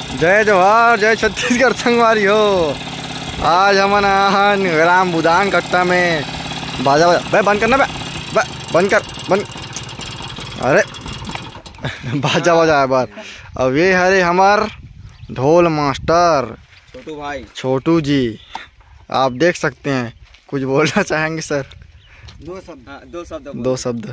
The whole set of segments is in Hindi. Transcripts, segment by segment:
जय जवाहर जय छत्तीसगढ़ संगवारी हो। आज हम ग्राम बुदान कट्टा में बाजा भाई बंद करना बंद कर बंद। अरे बाजा बजा बार। अब ये हरे हमार ढोल मास्टर छोटू भाई, छोटू जी, आप देख सकते हैं। कुछ बोलना चाहेंगे सर? दो शब्द।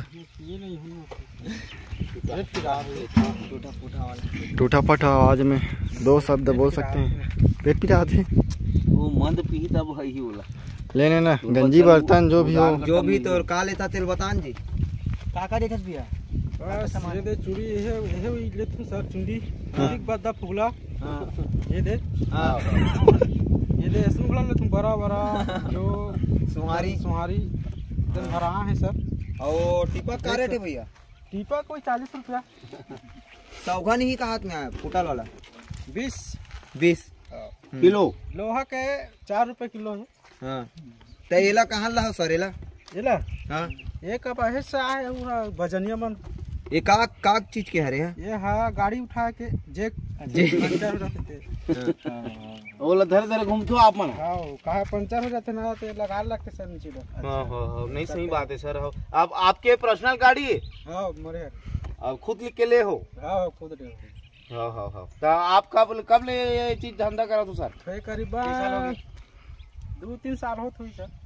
टूटा फटा आवाज में 2 शब्द बोल सकते हैं। पेट पिटा थे वो मंद पी तब है ही बोला लेने ना गंजी बर्तन जो भी हो जो भी। तो का लेता तेल बतान जी काका देखत बिया ये दे चूड़ी ये ले तू सर चूड़ी एक बात दा फुगला। ये दे ये दे सुगला ले तुम बड़ा बड़ा जो सुहारी दिन भरा है सर। और टिपा का रेट है भैया? टीपा कोई 40 रुपया। सौघन ही का हाथ में आया फुटल वाला 20 किलो। लोहा के 4 रुपए किलो है। हाँ तो एला कहाँ ला सर? एला हाँ एक अब ऐसा है भजनिया मन। ये काग चीज के हरे है? ये हाँ गाड़ी उठा के जे पंचर हो जाते थे। ओला धरे धरे घूमते हो आप मन? हाँ कहा पंचर हो जाते ना तो लगा लगते सर नीचे। नहीं सही बात है सर। अब आपके पर्सनल गाड़ी है? हाँ मोरे अब खुद लिख के ले हो? हाँ खुद ले। हाँ तो आप कब ले ये चीज धंधा करा तो सर? तो करीबन 2-3 साल हो थी सर।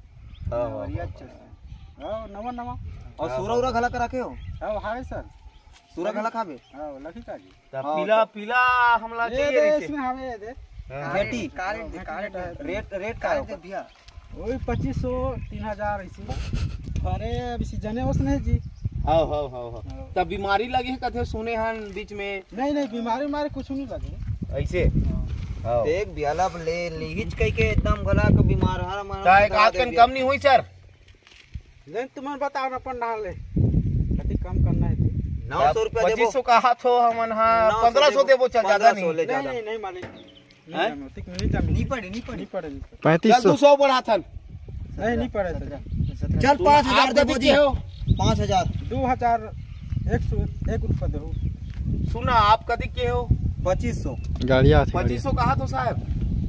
नवा नवा। और सूरा घला करा के हो? हाँ सर सूरा घला खाबे? हाँ लखी का जी। पीला हमला चाहिए इसमें हमें दे बेटी रेट का है भैया? वही 2500-3000 ऐसे। अरे अभी सीजन उसने जी। हाँ तब बीमारी लगी है कथे सुने हन बीच में? नहीं बीमारी मारे कुछ नहीं लगे ऐसे। एक बियाला ले लीच कई के एकदम गला के बीमार हर मार एक आध कन कम नहीं हुई सर? लेकिन तुम बताओ ना अपन डाल ले कति कम करना है। 900 रुपया देबो? 2500 का हाथ हो हमन। हां 1500 देबो चल ज्यादा नहीं। नहीं मालिक नहीं पड़े 3500 200 बढ़ा थन। नहीं पड़े चल 5000 देबो जी। 5000 2000 101 रुपया दो। सुना आप कदी के हो? 2500 गाड़िया 2500 कहा तो साहब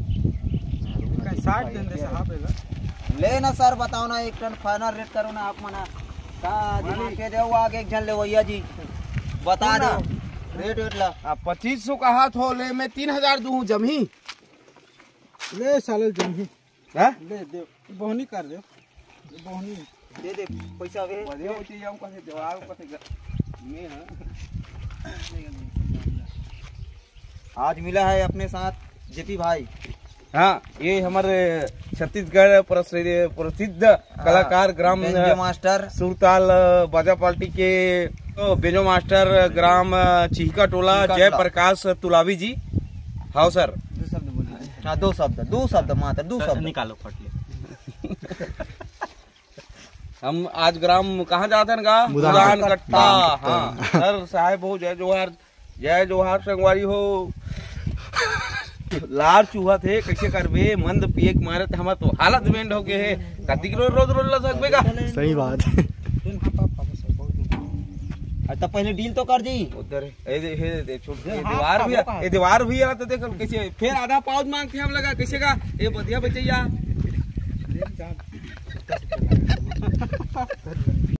60 दिन दे साहब ले ना सर। बताओ ना एक टन फाइनल रेट करो ना आप मना का दिमाग के देओ आगे एक जन ले भैया जी बता दो रेट ला। 2500 का हाथ हो ले मैं 3000 दूं जमी ले साले जमी। हां ले दे बोहनी कर दे बोहनी दे पैसा वे देओ चाहिए हम कैसे जवाब कैसे में है। आज मिला है अपने साथ जेपी भाई। हाँ ये हमारे छत्तीसगढ़ प्रसिद्ध कलाकार ग्राम बेंजो मास्टर सुरताल बाजा पार्टी के बेंजो मास्टर ग्राम चिहिका टोला जय प्रकाश तुलावी जी। हाँ सर 2 शब्द मात्र 2 शब्द निकालो फट ले। हम आज ग्राम कहाँ जाते हैं गा? बुदान कट्टा। हाँ सर साहेब हो जय जोहार संगवारी हो। लार चूहा थे कैसे करबे मंद पिए मारे थे हमारा तो हालत बेंड हो गए है। कति किलो रोज ला सकबे का? सही बात है। अच्छा पहले डील तो कर दी उधर ए छोड़ दीवार भी ये दीवार भी है तो देख कैसे फिर आधा पाउच मांगते हम लगा कैसे का ये बढ़िया बचैया।